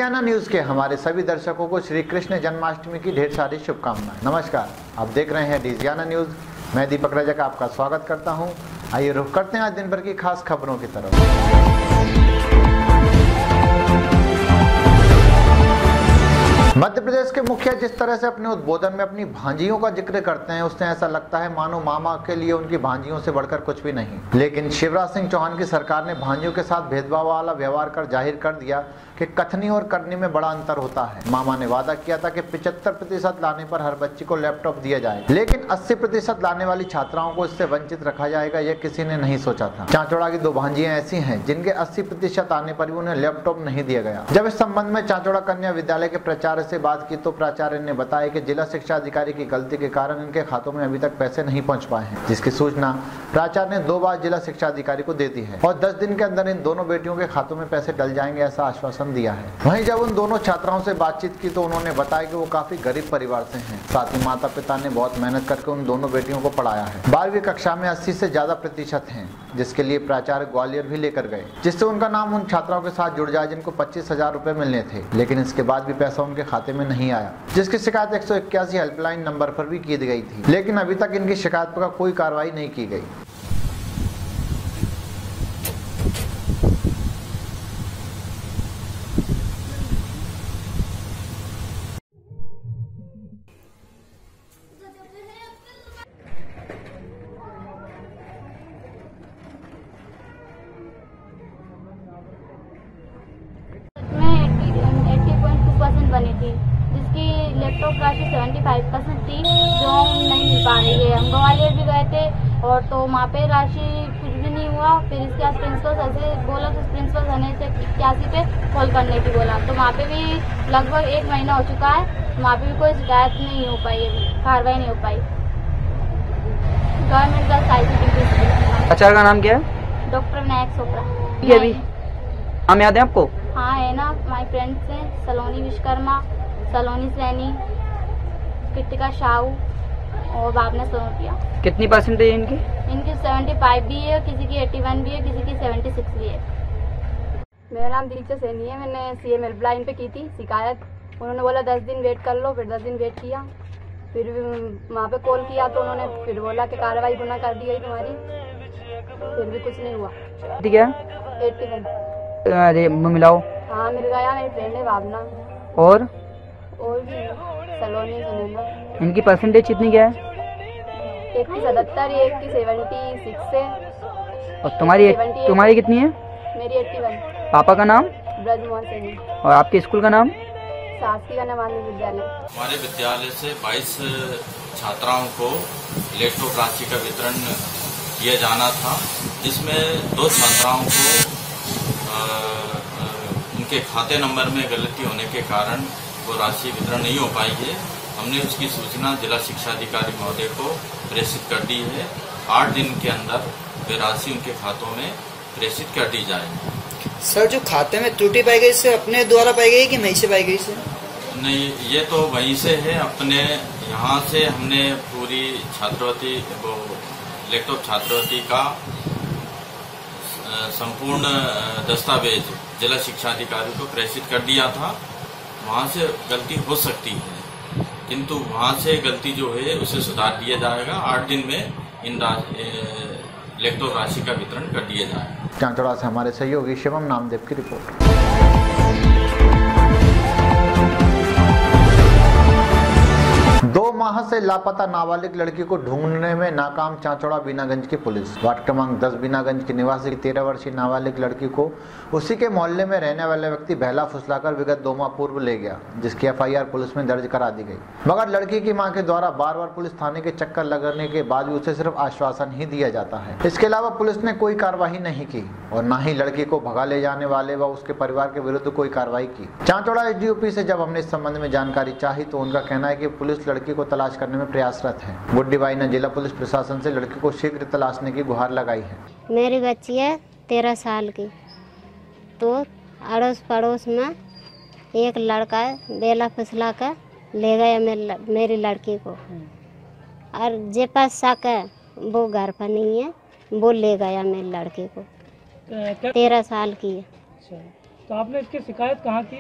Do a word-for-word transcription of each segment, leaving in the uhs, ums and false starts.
Digiana news के हमारे सभी दर्शकों को श्री कृष्ण जन्माष्टमी की ढेर सारी शुभकामनाएं। नमस्कार, आप देख रहे हैं डिजियाना न्यूज। मैं दीपक रजक आपका स्वागत करता हूं। आइए रुख करते हैं आज दिन भर की खास खबरों की तरफ। मध्य प्रदेश के मुखिया जिस तरह से अपने उद्बोधन में अपनी भांजियों का जिक्र करते हैं, उससे ऐसा लगता है मानो मामा के लिए उनकी भांजियों से बढ़कर कुछ भी नहीं। लेकिन शिवराज सिंह चौहान की सरकार ने भांजियों के साथ भेदभाव वाला व्यवहार कर जाहिर कर दिया कि कथनी और करनी में बड़ा अंतर होता है। मामा ने वादा किया था कि पचहत्तर प्रतिशत लाने पर हर बच्ची को लैपटॉप दिया जाए, लेकिन अस्सी प्रतिशत लाने वाली छात्राओं को इससे वंचित रखा जाएगा, यह किसी ने नहीं सोचा था। चांचौड़ा की दो भांजियां ऐसी हैं जिनके अस्सी प्रतिशत आने पर भी उन्हें लैपटॉप नहीं दिया गया। जब इस संबंध में चांचौड़ा कन्या विद्यालय के प्राचार्य से बात की तो प्राचार्य ने बताया कि जिला शिक्षा अधिकारी की गलती के कारण इनके खातों में अभी तक पैसे नहीं पहुंच पाए हैं, जिसकी सूचना प्राचार्य ने दो बार जिला शिक्षा अधिकारी को दे दी है और दस दिन के अंदर इन दोनों बेटियों के खातों में पैसे डल जाएंगे, ऐसा आश्वासन दिया है। वहीं जब उन दोनों छात्राओं से बातचीत की तो उन्होंने बताया कि वो काफी गरीब परिवार से हैं, साथ ही माता पिता ने बहुत मेहनत करके उन दोनों बेटियों को पढ़ाया है। बारहवीं कक्षा में अस्सी से ज्यादा प्रतिशत हैं, जिसके लिए प्राचार्य ग्वालियर भी लेकर गए, जिससे उनका नाम उन छात्राओं के साथ जुड़ जाए जिनको पच्चीस हजार रुपए मिलने थे, लेकिन इसके बाद भी पैसा उनके खाते में नहीं आया, जिसकी शिकायत एक सौ इक्यासी हेल्पलाइन नंबर पर भी की गई थी, लेकिन अभी तक इनकी शिकायत पर कोई कार्रवाई नहीं की गई। बनी थी, जिसकी लैपटॉप राशि पचहत्तर परसेंट थी, जो हम नहीं मिल पा रही है। हम ग्वालियर भी गए थे और तो वहाँ पे राशि कुछ भी नहीं हुआ। फिर इसके बाद प्रिंसिपल सर से बोला तो प्रिंसिपल सर ने इक्यासी पे कॉल करने की बोला, तो वहाँ पे भी लगभग एक महीना हो चुका है, वहाँ पे भी कोई शिकायत नहीं हो पाई, अभी कार्रवाई नहीं हो पाई। Government girls high secondary. अच्छा, का नाम क्या है? डॉक्टर विनायक चोपड़ा। ये भी हम याद है आपको? हाँ है ना, माय फ्रेंड्स हैं सलोनी विश्वकर्मा, सलोनी सैनी, कृतिका शाहू और भावना सोनोटिया। कितनी परसेंटेज है इनकी? इनकी पचहत्तर भी है, किसी की इक्यासी भी है, किसी की छिहत्तर भी है। मेरा नाम दीक्षा सैनी है। मैंने सीएम हेल्पलाइन पे की थी शिकायत। उन्होंने बोला दस दिन वेट कर लो, फिर दस दिन वेट किया, फिर वहाँ पे कॉल किया तो उन्होंने फिर बोला कि कार्रवाई गुना कर दी गई तुम्हारी, फिर भी कुछ नहीं हुआ। ठीक है, इक्यासी। अरे मिलाओ। हाँ मिल गया, मेरी फ्रेंड है भावना और और भी सलोनी सुनैना। इनकी परसेंटेज कितनी क्या है? एक की सतहत्तर, एक की सेवेंटी सिक्स है। और तुम्हारी तुम्हारी कितनी है? मेरी इक्यासी। पापा का नाम? ब्रजमोहन सैनी। और आपके स्कूल का नाम? शासकीय कन्या विद्यालय। हमारे विद्यालय से बाईस छात्राओं को लैपटॉप राशि का वितरण किया जाना था, जिसमें दो छात्राओं को आ, आ, उनके खाते नंबर में गलती होने के कारण वो राशि वितरण नहीं हो पाई है। हमने उसकी सूचना जिला शिक्षा अधिकारी महोदय को प्रेषित कर दी है। आठ दिन के अंदर वे राशि उनके खातों में प्रेषित कर दी जाएगी। सर, जो खाते में त्रुटि पाई गई से अपने द्वारा पाई गई कि वहीं से पाई गई से? नहीं, ये तो वहीं से है। अपने यहाँ से हमने पूरी छात्रवृत्ति वो लैपटॉप छात्रवृत्ति का संपूर्ण दस्तावेज जिला शिक्षा अधिकारी को प्रेषित कर दिया था। वहाँ से गलती हो सकती है, किंतु वहाँ से गलती जो है उसे सुधार दिया जाएगा। आठ दिन में इन लैपटॉप राशि का वितरण कर दिया जाएगा। चांचौड़ा से हमारे सहयोगी शिवम नामदेव की रिपोर्ट। दो माह से लापता नाबालिग लड़की को ढूंढने में नाकाम चांचौड़ा बीनागंज की पुलिस। वार्ड क्रमांक दस बीनागंज की निवासी की तेरह वर्षीय नाबालिग लड़की को उसी के मोहल्ले में रहने वाले व्यक्ति बहला फुसलाकर विगत दो माह पूर्व ले गया, जिसकी एफआईआर पुलिस में दर्ज करा दी गई। मगर लड़की की मां के द्वारा बार बार पुलिस थाने के चक्कर लगने के बाद भी उसे सिर्फ आश्वासन ही दिया जाता है। इसके अलावा पुलिस ने कोई कार्रवाई नहीं की और न ही लड़की को भगा ले जाने वाले व उसके परिवार के विरुद्ध कोई कार्रवाई की। चांचौड़ा एसडीओपी से जब हमने इस संबंध में जानकारी चाही तो उनका कहना है कि पुलिस लड़की को तलाश करने में प्रयासरत है। गुड्डी बाई ने जिला पुलिस प्रशासन से लड़की को शीघ्र तलाशने की गुहार लगाई है। मेरी बच्ची है तेरह साल की, तो अड़ोस पड़ोस में एक लड़का बेला फिसला कर ले गया मेरी लड़की को, और जे पास शक है वो घर पर नहीं है, वो ले गया मेरी लड़की को। तेरह साल की है। अच्छा, तो आपने इसकी शिकायत कहाँ की?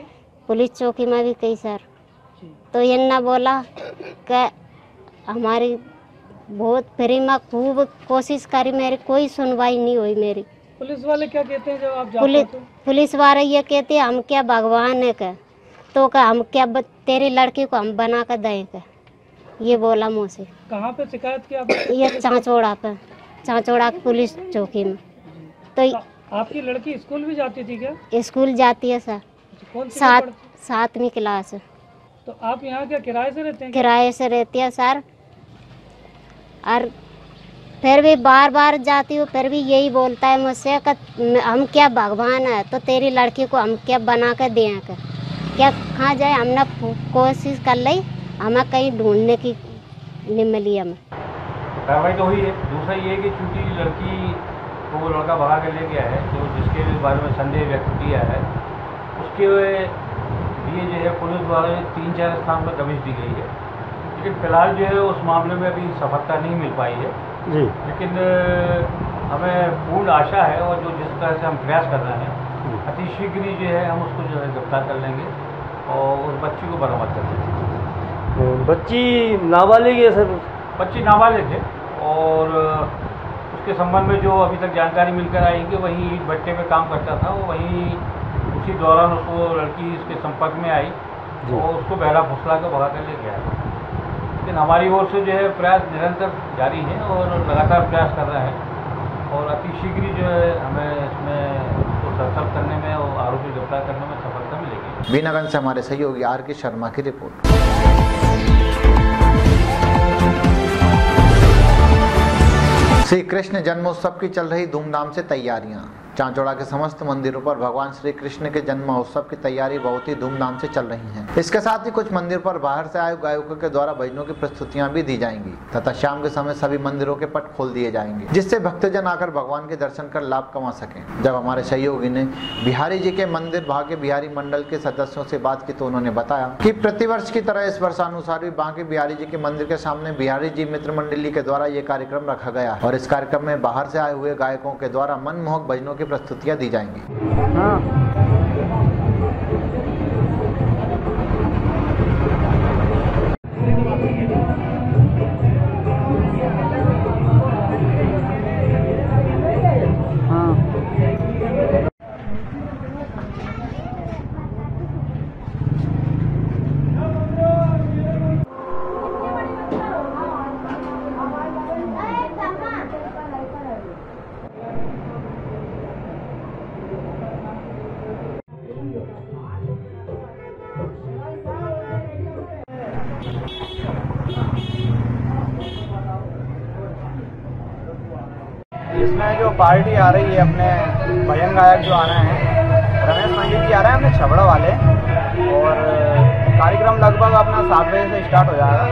पुलिस चौकी में भी कई सर, तो ये ना बोला कि हमारी बहुत फ्री में खूब कोशिश करी, मेरी कोई सुनवाई नहीं हुई मेरी। पुलिस वाले क्या कहते हैं जब आप जाते पुलिस हो तो? पुलिस वाले ये कहते हैं हम क्या भगवान है का, तो का हम क्या ब, तेरी लड़की को हम बना कर दें का, ये बोला मुझसे। कहाँ पे शिकायत की आपने? ये चांचोड़ा पे, चांचोड़ा पुलिस चौकी में। तो तो आपकी लड़की स्कूल भी जाती थी क्या? स्कूल जाती है सर, कौन सी सात में पढ़ती? सातवीं क्लास है। तो आप यहाँ क्या किराए से रहते हैं क्या? किराए से रहती है सर, और फिर भी बार बार जाती हूँ, फिर भी यही बोलता है मुझसे कि हम क्या भगवान है, तो तेरी लड़की को हम क्या बना कर दें कर, क्या कहाँ जाए, हमने कोशिश कर ली, हमें कहीं ढूंढने की नहीं मिली हमें। कार्रवाई तो हुई है। दूसरा ये है कि चूंकि लड़की को वो लड़का भगा कर ले गया है, तो जिसके बारे में संदेह व्यक्त किया है, उसके लिए जो है पुलिस द्वारा तीन चार स्थान पर दबिश दी गई है। लेकिन फिलहाल जो है उस मामले में अभी सफलता नहीं मिल पाई है जी। लेकिन हमें पूर्ण आशा है, और जो जिस तरह से हम प्रयास कर रहे हैं, अति शीघ्र ही जो है हम उसको जो है गिरफ्तार कर लेंगे और उस बच्ची को बरामद कर लेंगे। बच्ची नाबालिग है सर? बच्ची नाबालिग है, और उसके संबंध में जो अभी तक जानकारी मिलकर आई कि वहीं ईंट भट्टे पे काम करता था, वो वहीं उसी दौरान उसको लड़की इसके संपर्क में आई और उसको बहला फुसला कर भगा कर ले गया। लेकिन हमारी ओर से जो है प्रयास निरंतर जारी है और लगातार प्रयास कर रहे हैं, और अति शीघ्र जो है हमें इसमें उसको सरसब करने में और आरोपी गिरफ्तार करने में सफलता मिलेगी। बीनागंज से हमारे सहयोगी आर के शर्मा की रिपोर्ट। श्री कृष्ण जन्मोत्सव की चल रही धूमधाम से तैयारियां। चांचौड़ा के समस्त मंदिरों पर भगवान श्री कृष्ण के जन्म महोत्सव की तैयारी बहुत ही धूमधाम से चल रही है। इसके साथ ही कुछ मंदिरों पर बाहर से आए गायकों के द्वारा भजनों की प्रस्तुतियां भी दी जाएंगी तथा शाम के समय सभी मंदिरों के पट खोल दिए जाएंगे, जिससे भक्तजन आकर भगवान के दर्शन कर लाभ कमा सकें। जब हमारे सहयोगी ने बिहारी जी के मंदिर भाग्य बिहारी मंडल के सदस्यों से बात की तो उन्होंने बताया कि प्रतिवर्ष की तरह इस वर्षानुसार भी बांके बिहारी जी के मंदिर के सामने बिहारी जी मित्र मंडली के द्वारा ये कार्यक्रम रखा गया और इस कार्यक्रम में बाहर से आए हुए गायकों के द्वारा मनमोहक भजनों की प्रस्तुतियां दी जाएंगी। हाँ। इसमें जो पार्टी आ रही है, अपने भजन गायक जो आ रहे हैं, रमेश पंडित जी आ रहे हैं अपने छबड़ा वाले, और कार्यक्रम लगभग अपना सात बजे से स्टार्ट हो जाएगा।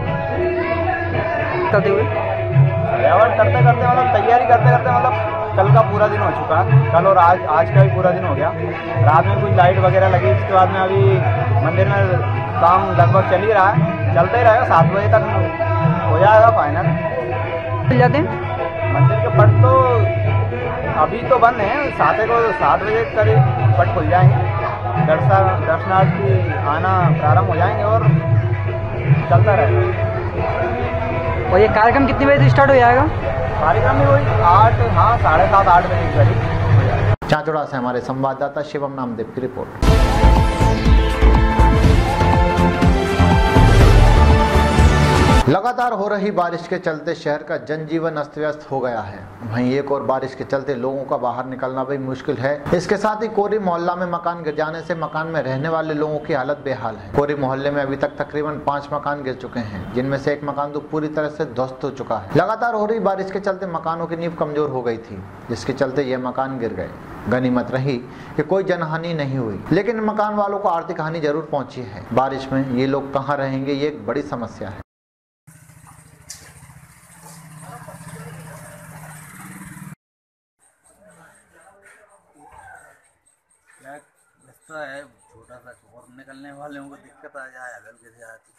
करते हुए सजावट करते करते मतलब तैयारी करते करते मतलब कल का पूरा दिन हो चुका है, कल और आज आज का भी पूरा दिन हो गया। रात में कुछ लाइट वगैरह लगी, इसके बाद में अभी मंदिर में काम लगभग चल ही रहा है, चलता ही रहेगा, सात बजे तक हो जाएगा फाइनल। चल जाते हैं मंदिर के पट तो अभी तो बंद है, सात को सात बजे करीब पट खुल जाएंगे, दर्शन दर्शनार्थी आना प्रारंभ हो जाएंगे और चलता रहेगा। और ये कार्यक्रम कितने बजे से स्टार्ट हो जाएगा? कार्यक्रम में वही आठ हाँ साढ़े सात आठ बजे के करीब। चांचौड़ा से हमारे संवाददाता शिवम नामदेव की रिपोर्ट। लगातार हो रही बारिश के चलते शहर का जनजीवन अस्त व्यस्त हो गया है। वहीं एक और बारिश के चलते लोगों का बाहर निकलना भी मुश्किल है। इसके साथ ही कोरी मोहल्ला में मकान गिर जाने से मकान में रहने वाले लोगों की हालत बेहाल है। कोरी मोहल्ले में अभी तक तकरीबन पाँच मकान गिर चुके हैं, जिनमें से एक मकान तो पूरी तरह से ध्वस्त हो चुका है। लगातार हो रही बारिश के चलते मकानों की नींव कमजोर हो गई थी, जिसके चलते ये मकान गिर गए। गनीमत रही कि कोई जनहानि नहीं हुई, लेकिन मकान वालों को आर्थिक हानि जरूर पहुंची है। बारिश में ये लोग कहाँ रहेंगे, ये एक बड़ी समस्या है। रास्ता है छोटा सा, और निकलने वालों को दिक्कत आ जाए, हल्के से आती।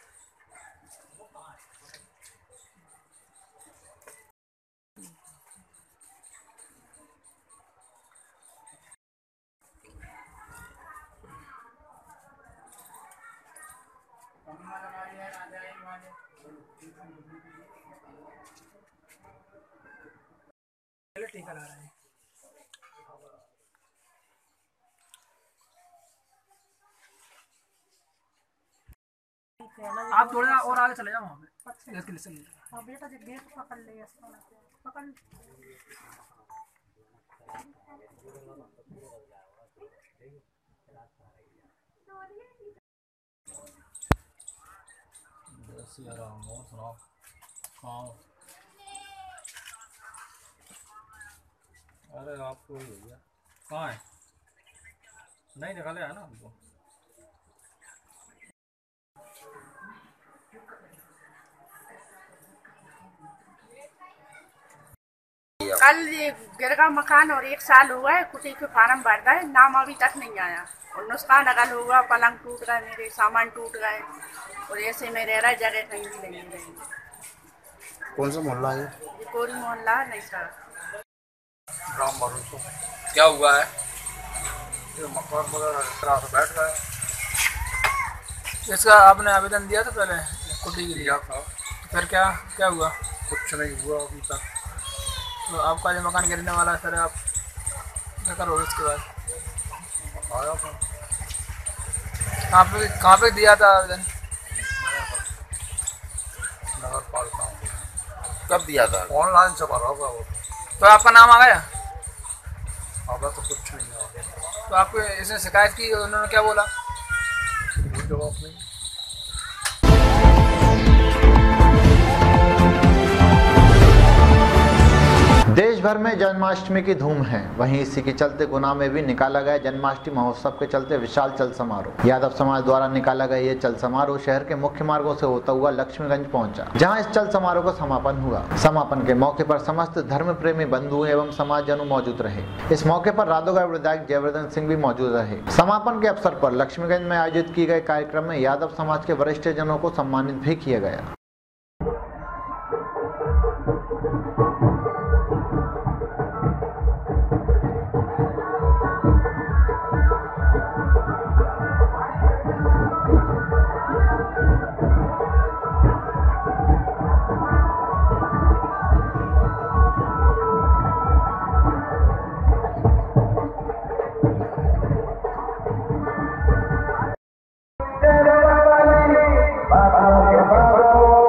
टीका लगा रहे हैं। आप थोड़ा और आगे चले जाओ, वहाँ पे इसके लिए चलिए। हाँ बेटा, जब गेट पकड़ ले पकड़ सुनाओ। हाँ अरे आपको ही हो गया। कहाँ है? नहीं निकाले है ना हमको। कल ये गिर का मकान और एक साल हुआ है, कुछ के फार्म भर रहा है, नाम अभी तक नहीं आया और नुकसान अगल हुआ, पलंग टूट गए, मेरे सामान टूट गए और ऐसे में रह रहा है, जगह कहीं भी नहीं रही। कौन सा मोहल्ला है? ये कोरी मोहल्ला है। नहीं सर, क्या हुआ है? ये मकान वगैरह बैठ गए। इसका आपने आवेदन दिया था पहले कुटी के लिए? था। तो फिर क्या क्या हुआ? कुछ नहीं हुआ अभी तक। तो आपका जो मकान गिरने वाला है सर, आप क्या करोगे इसके बाद? आया था। कहाँ पे कहाँ पे दिया था आवेदन? नगर पालिका। कब दिया था? ऑनलाइन से भरा होगा वो। तो आपका नाम आ गया? आगा तो कुछ नहीं आ। तो आपको इसने शिकायत की, उन्होंने क्या बोला? कोई जवाब नहीं। देश भर में जन्माष्टमी की धूम है। वहीं इसी के चलते गुना में भी निकाला गया जन्माष्टमी महोत्सव के चलते विशाल चल समारोह। यादव समाज द्वारा निकाला गया ये चल समारोह शहर के मुख्य मार्गों से होता हुआ लक्ष्मीगंज पहुंचा, जहां इस चल समारोह का समापन हुआ। समापन के मौके पर समस्त धर्म प्रेमी बंधु एवं समाजजनों मौजूद रहे। इस मौके पर राधोगढ़ विधायक जयवर्धन सिंह भी मौजूद रहे। समापन के अवसर पर लक्ष्मीगंज में आयोजित किए गए कार्यक्रम में यादव समाज के वरिष्ठ जनों को सम्मानित भी किया गया। Baba, Baba, Baba.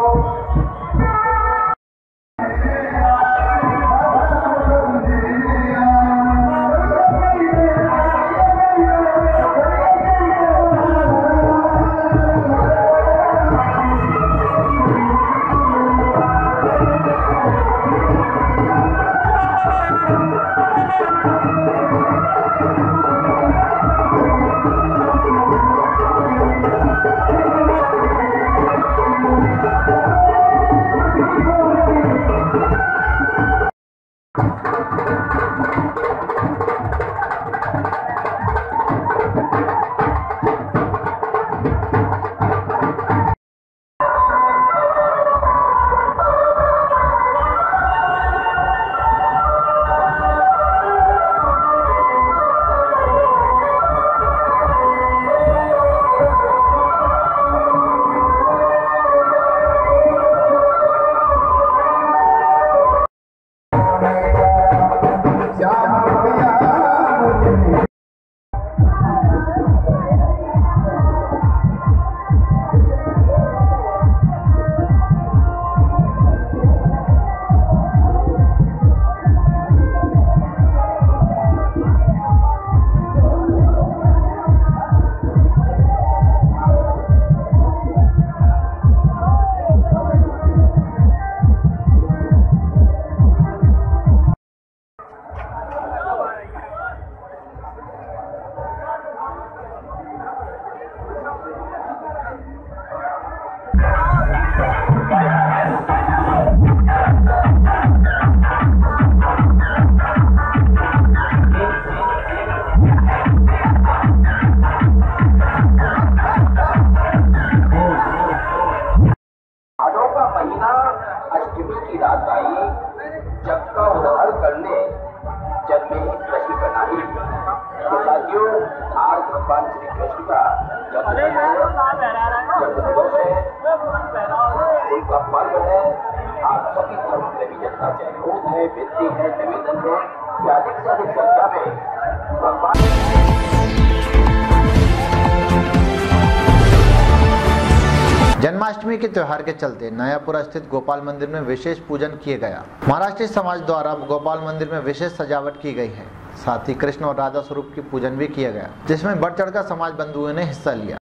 भगवान श्री कृष्ण का जन्मदिवस है, उनका पर्व है। आप सभी धर्म प्रेमी जनता से अनुरोध है, विनती है, निवेदन है कि अधिक से अधिक संख्या में भगवान जन्माष्टमी के त्योहार के चलते नयापुरा स्थित गोपाल मंदिर में विशेष पूजन किया गया। महाराष्ट्र समाज द्वारा गोपाल मंदिर में विशेष सजावट की गई है। साथ ही कृष्ण और राधा स्वरूप की पूजन भी किया गया, जिसमें बढ़ चढ़कर समाज बंधुओं ने हिस्सा लिया।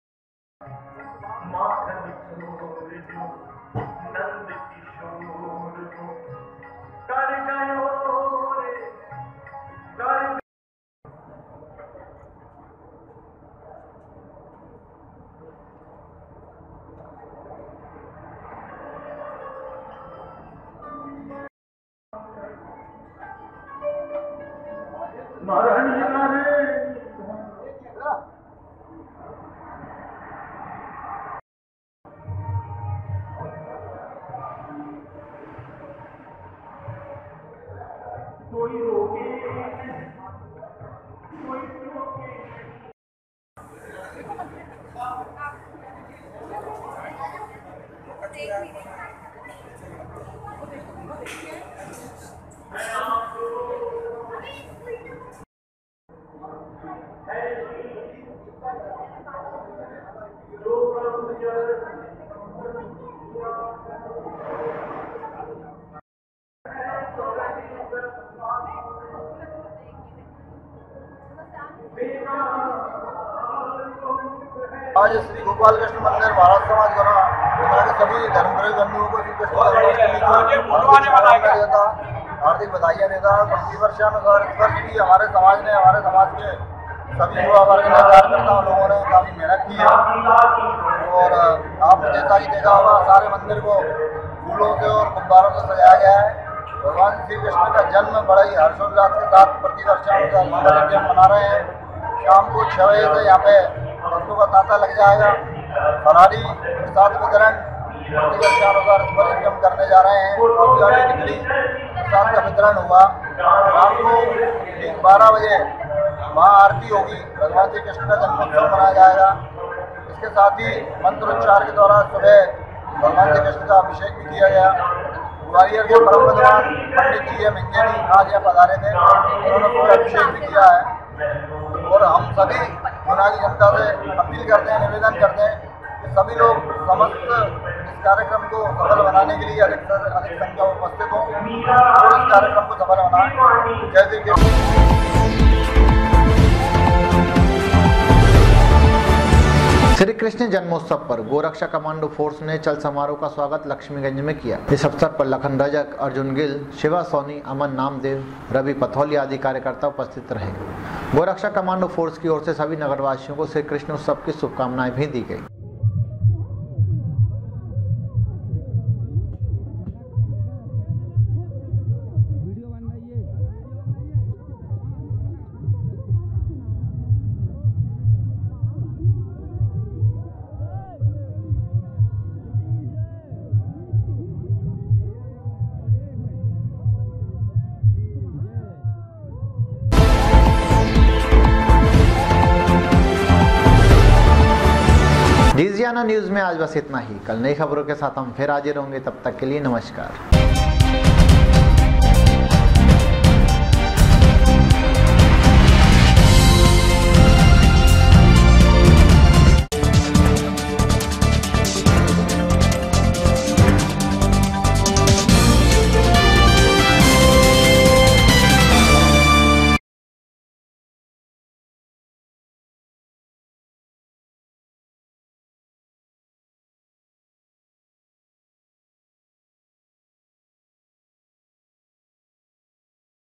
आज श्री गोपाल कृष्ण मंदिर महाराज समाज द्वारा दुनिया के सभी धर्मप्रेमी बंधुओं को श्री कृष्ण देता हार्दिक बधाइयाँ देता है। प्रतिवर्षानुसार इस वर्ष भी हमारे समाज ने हमारे समाज के सभी युवा वर्ग ने कार्यकर्ताओं लोगों ने काफी मेहनत की है और आपने जैसा ही देखा होगा सारे मंदिर को फूलों से और गुब्बारों से सजाया गया है। भगवान श्री कृष्ण का जन्म बड़ा ही हर्षोल्लास के साथ प्रतिवर्षानुसार हम मना रहे हैं। शाम को छह बजे से यहाँ पे भक्तों का तांता लग जाएगा। फरारी प्रसाद वितरण प्रतिवर्षानुसार इस पर हम करने जा रहे हैं। खिचड़ी प्रसाद का वितरण हुआ। रात को ठीक बारह बजे महाआरती होगी। भगवान श्री कृष्ण का जन्मोत्सव मनाया जाएगा। इसके साथ ही मंत्रोच्चार के द्वारा सुबह भगवान श्री कृष्ण का अभिषेक भी किया गया। ग्वालियर के परम विद्वान पंडित जी एम इंजनी आज यहाँ पधारे थे, उन्होंने पूरा अभिषेक भी किया है। और हम सभी गुना की जनता से अपील करते हैं, निवेदन करते हैं कि सभी लोग समस्त इस कार्यक्रम को सफल बनाने के लिए अधिक से अधिक संख्या में उपस्थित हों और इस कार्यक्रम को सफल बनाएं। जय श्री कृष्ण। श्री कृष्ण जन्मोत्सव पर गोरक्षा कमांडो फोर्स ने चल समारोह का स्वागत लक्ष्मीगंज में किया। इस अवसर पर लखन रजक, अर्जुन गिल, शिवा सोनी, अमन नामदेव, रवि पथौली आदि कार्यकर्ता उपस्थित रहे। गोरक्षा कमांडो फोर्स की ओर से सभी नगरवासियों को श्री कृष्ण उत्सव की शुभकामनाएं भी दी गई। डीजियाना न्यूज में आज बस इतना ही। कल नई खबरों के साथ हम फिर हाजिर होंगे, तब तक के लिए नमस्कार।